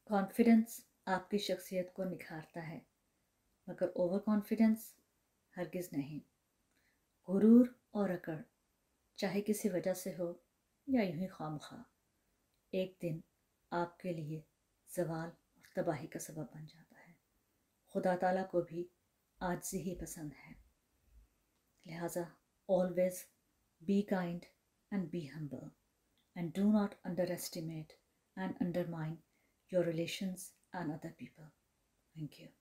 Confidence आपकी शख्सियत को निखारता है, मगर ओवर कॉन्फिडेंस हरगिज़ नहीं। गुरूर और अकड़ चाहे किसी वजह से हो या यूं ही खामखा, एक दिन आपके लिए ज़वाल और तबाही का सबब बन जाता है। खुदा ताला को भी आजिज़ी ही पसंद है। लिहाजा always be kind and be humble and do not underestimate and undermine your relations and other people. Thank you.